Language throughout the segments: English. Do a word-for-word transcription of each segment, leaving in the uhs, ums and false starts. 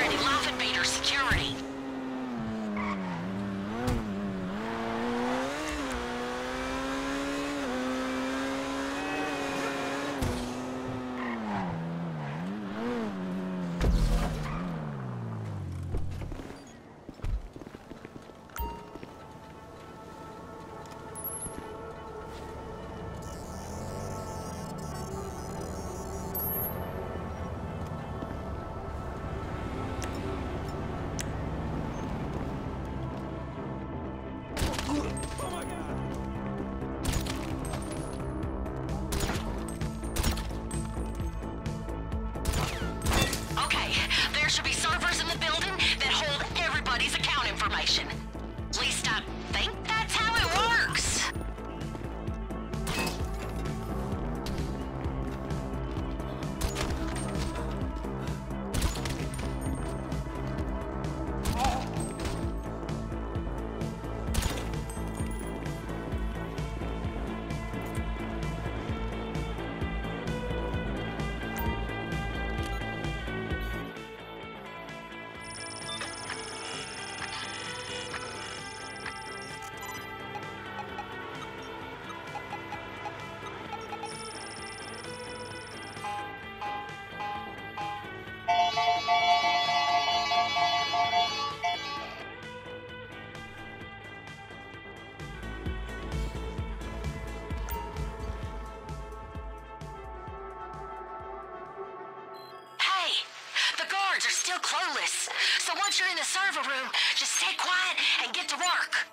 or any Laughing Beater security. Should be servers in the building that hold everybody's account information. At least I think that's how it works. Are still clueless. So once you're in the server room, just stay quiet and get to work.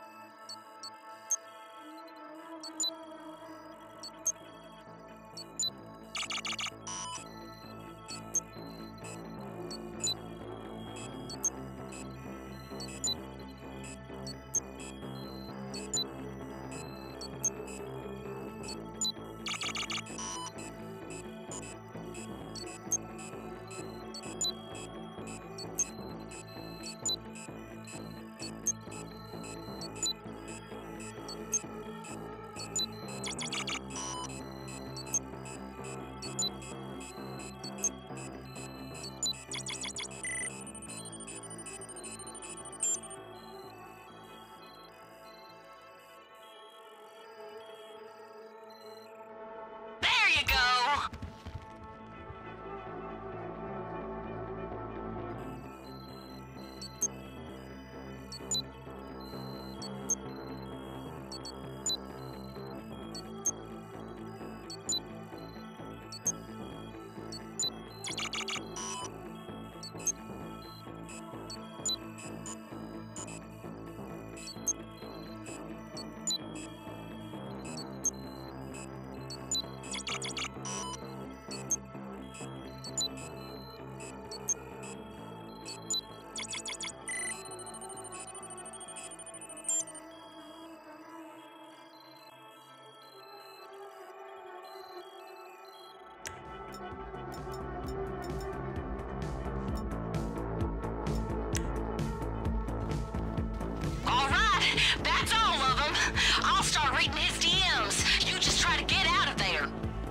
That's all of them. I'll start reading his D Ms. You just try to get out of there.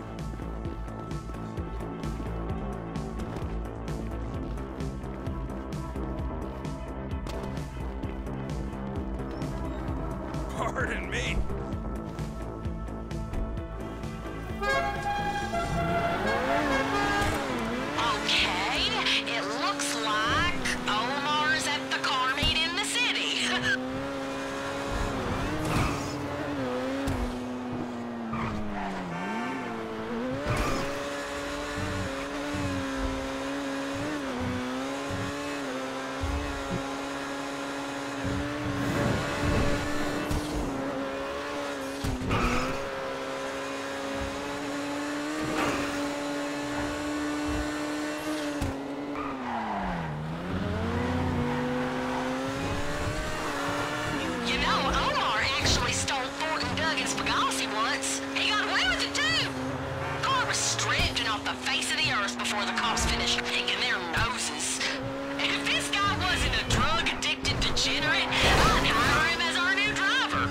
Pardon me. Okay, it looks like Omar's at the car meet in the city. You know, Omar actually stole Thornton Duggan's Pegasi once. He got away with it, too. Car was stripped and off the face of the earth before the cops finished picking their noses. If this guy wasn't a drug-addicted degenerate, I'd hire him as our new driver.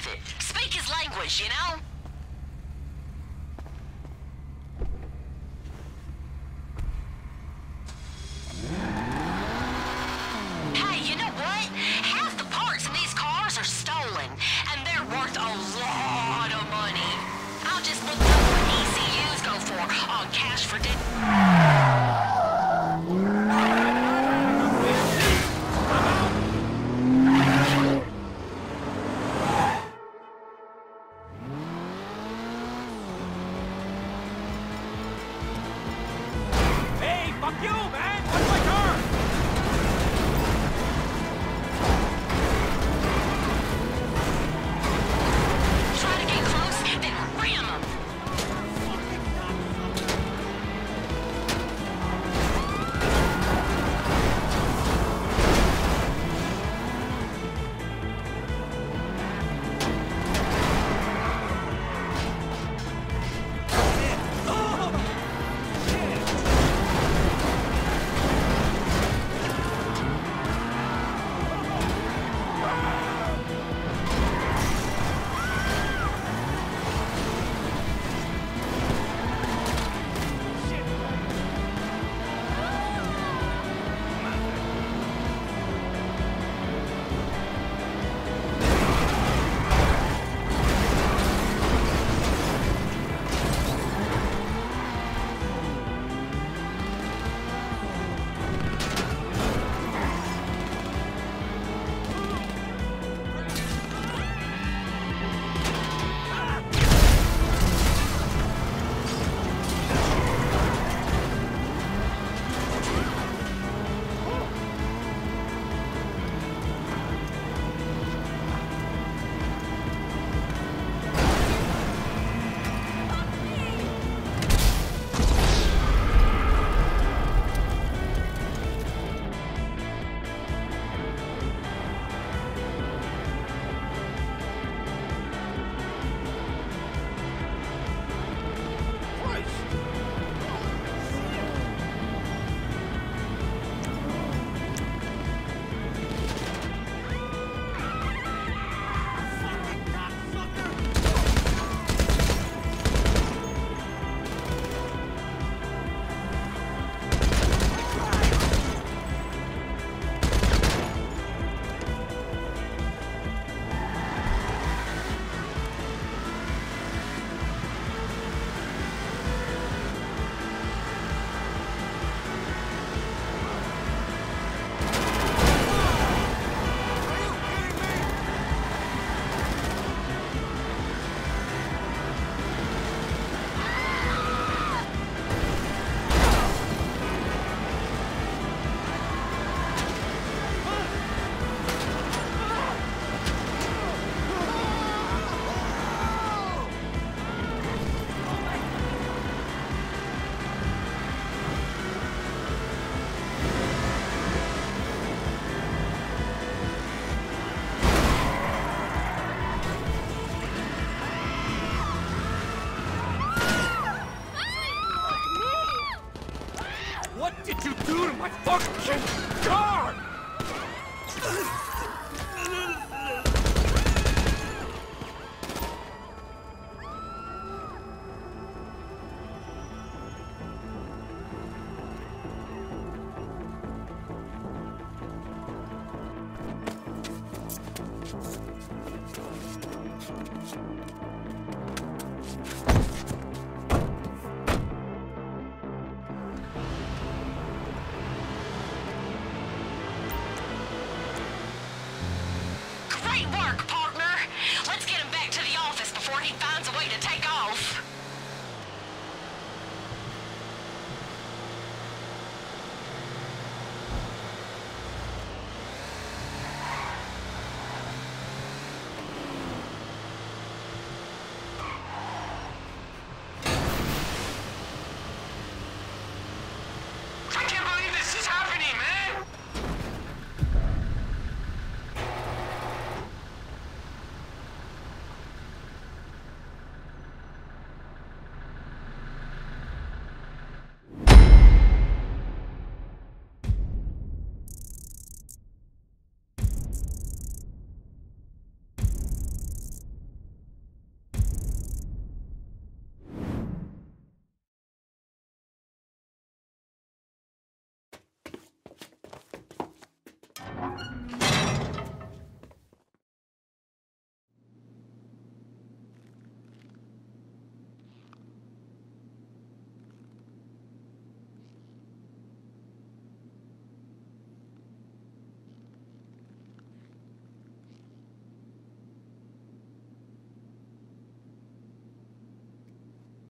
it. Speak his language, you know? Hey, you know what? Half the parts in these cars are stolen, and they're worth a lot of money. I'll just look up what E C Us go for on Cash for Di- Hey, fuck you, man! What's my car? Try to get close, then ram them. What did you do to my fucking car?